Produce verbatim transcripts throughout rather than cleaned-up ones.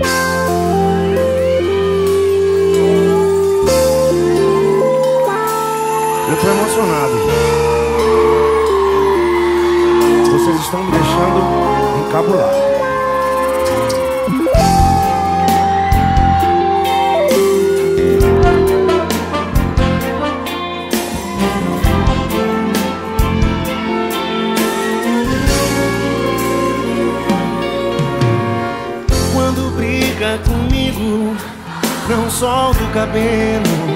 Eu tô emocionado. Vocês estão me deixando encabulado. Quando briga comigo, não solta o cabelo.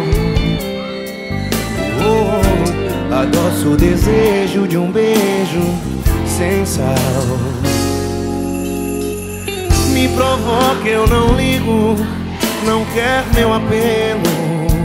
Oh, adoço o desejo de um beijo sem sal. Me provoca, eu não ligo, não quer meu apelo.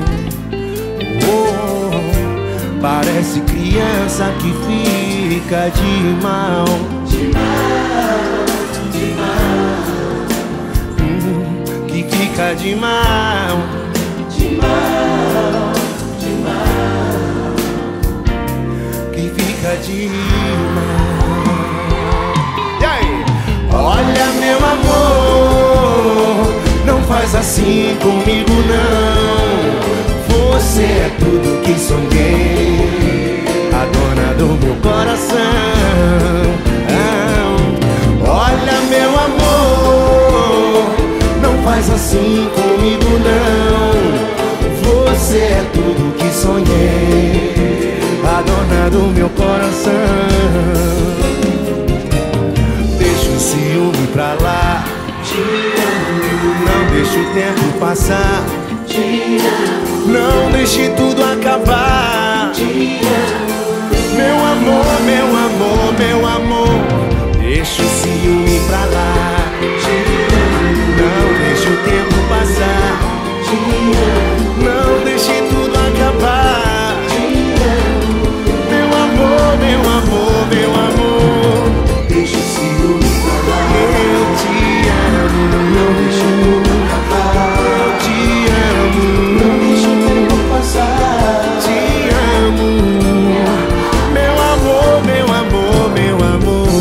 Oh, parece criança que fica de mal. De mal, de mal. Hum, que fica de mal. De mal, de mal. Que fica de mal. E aí? Olha, meu amor, não faz assim comigo não. Você é tudo que sonhei, a dona do meu coração. Olha, meu amor, não faz assim comigo não. Você é tudo que sonhei, a dona do meu coração. Deixa o ciúme pra lá, não deixa o tempo passar, não deixe tudo acabar. Meu amor, meu amor, meu amor, deixa o ciúme pra lá, não deixe o tempo passar, não deixe tudo acabar. Meu amor, meu amor, meu amor, deixa o ciúme pra lá. Eu te amo, não deixe tudo acabar. Eu te amo, não deixe o tempo passar. Te amo, meu amor, meu amor, meu amor.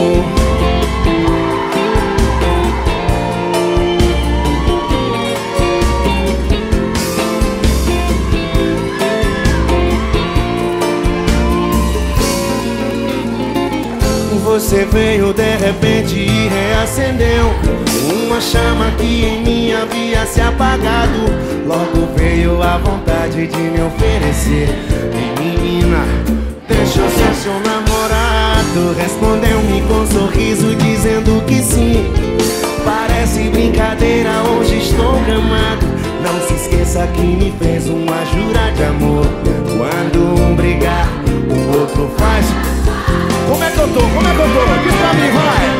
Você veio de repente e reacendeu uma chama que em mim havia se apagado. Logo veio a vontade de me oferecer. E menina, deixa eu ser seu namorado. Respondeu-me com um sorriso dizendo que sim. Parece brincadeira, hoje estou gamado. Não se esqueça que me fez uma jura de amor. Quando um brigar, o outro faz. Como é que eu tô? Como é que eu tô? Diz pra mim, vai!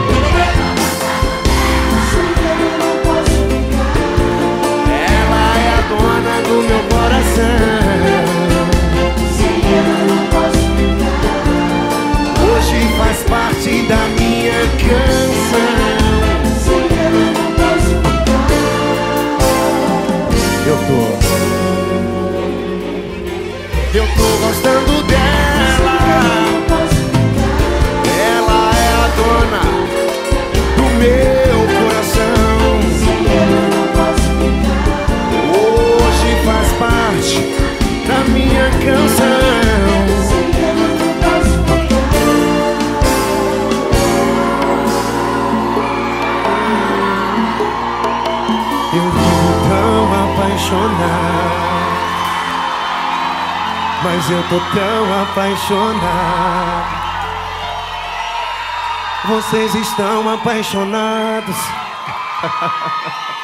Ela é a dona do meu coração. Hoje faz parte da minha canção. Eu tô Eu tô gostando dela. Eu vivo tão apaixonado, mas eu tô tão apaixonado. Vocês estão apaixonados.